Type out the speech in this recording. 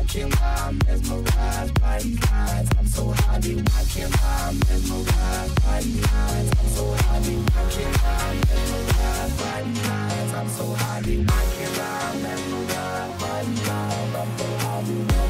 watching while I'm mesmerized by these lines. I'm so high, be watching while I'm mesmerized by these lines. I'm so high, be watching while I'm mesmerized by these lines. I'm so high, be watching while I'm mesmerized by these lines. I'm so high, be